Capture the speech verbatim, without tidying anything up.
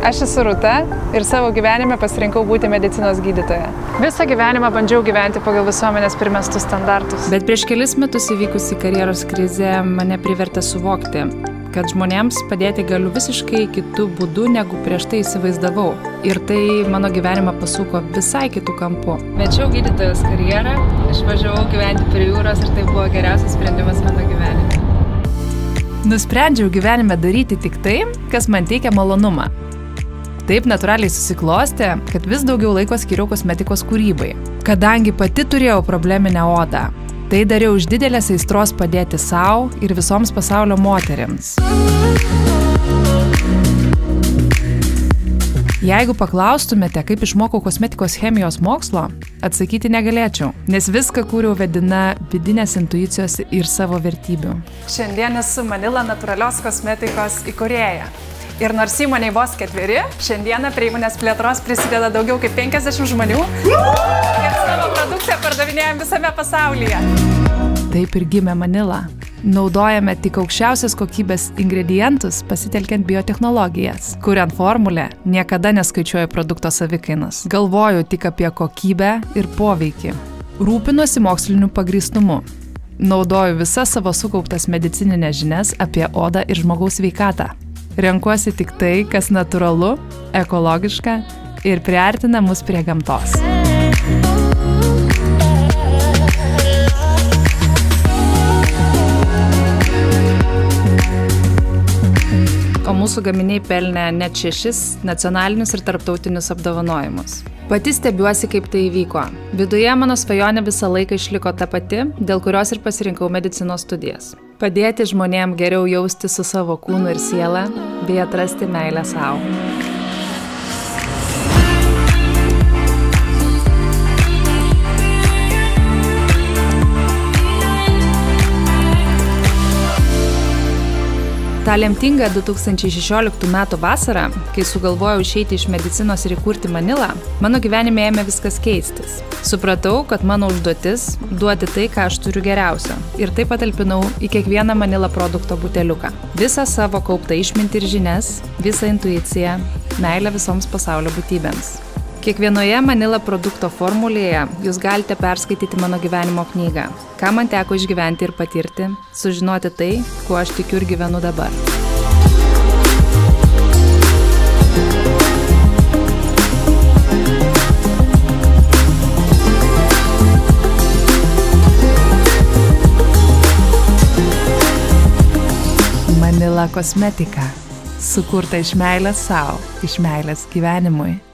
Aš esu Rūta ir savo gyvenime pasirinkau būti medicinos gydytoja. Visą gyvenimą bandžiau gyventi pagal visuomenės primestus standartus. Bet prieš kelis metus įvykusi karjeros krizė mane privertė suvokti, kad žmonėms padėti galiu visiškai kitų būdų, negu prieš tai įsivaizdavau. Ir tai mano gyvenimą pasuko visai kitų kampų. Mečiau gydytojos karjerą, išvažiavau gyventi prie jūros ir tai buvo geriausias sprendimas mano gyvenime. Nusprendžiau gyvenime daryti tik tai, kas man teikia malonumą. Taip natūraliai susiklostė, kad vis daugiau laiko skiriau kosmetikos kūrybai. Kadangi pati turėjau probleminę odą, tai dariau iš didelės aistros padėti sau ir visoms pasaulio moterims. Jeigu paklaustumėte, kaip išmokau kosmetikos chemijos mokslo, atsakyti negalėčiau, nes viską kūriau vedina vidinės intuicijos ir savo vertybių. Šiandien esu Manila natūralios kosmetikos įkūrėja. Ir nors įmonei vos ketveri, šiandieną prie įmonės plėtros prisideda daugiau kaip penkiasdešimt žmonių ir savo produkciją pardavinėjam visame pasaulyje. Taip ir gimė Manila. Naudojame tik aukščiausios kokybės ingredientus, pasitelkiant biotechnologijas. Kuriant formulę, niekada neskaičiuoju produkto savikainos. Galvoju tik apie kokybę ir poveikį. Rūpinuosi moksliniu pagrįstumu. Naudoju visas savo sukauptas medicininės žinias apie odą ir žmogaus sveikatą. Renkuosi tik tai, kas natūralu, ekologiška ir priartina mus prie gamtos. O mūsų gaminiai pelnė net šešis nacionalinius ir tarptautinius apdovanojimus. Pati stebiuosi, kaip tai įvyko. Viduje mano svajonė visą laiką išliko ta pati, dėl kurios ir pasirinkau medicinos studijas. Padėti žmonėms geriau jausti su savo kūnu ir siela, bei atrasti meilę sau. Ta lemtinga du tūkstančiai šešioliktų metų vasara, kai sugalvojau išeiti iš medicinos ir įkurti Manilą, mano gyvenime ėmė viskas keistis. Supratau, kad mano užduotis – duoti tai, ką aš turiu geriausio. Ir taip patalpinau į kiekvieną Manila produkto buteliuką. Visą savo kauptą išmintį ir žinias, visą intuiciją, meilę visoms pasaulio būtybėms. Kiekvienoje Manila produkto formulėje jūs galite perskaityti mano gyvenimo knygą, ką man teko išgyventi ir patirti, sužinoti tai, kuo aš tikiu ir gyvenu dabar. Manila kosmetika, sukurta iš meilės sau, iš meilės gyvenimui.